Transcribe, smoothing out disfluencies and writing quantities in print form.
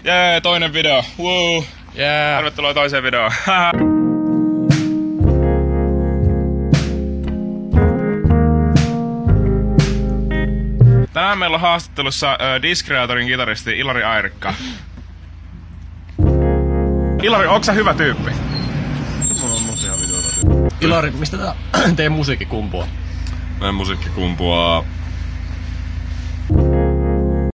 Jee, toinen video. Woo. Yeah. Tervetuloa toiseen videoon. Tänään meillä on haastattelussa Discreatorin kitaristi Ilari Airikka. Ilari, onko sä hyvä tyyppi? Mulla on ihan videota. Ilari, mistä teidän musiikki kumpuaa? Meidän musiikki kumpuaa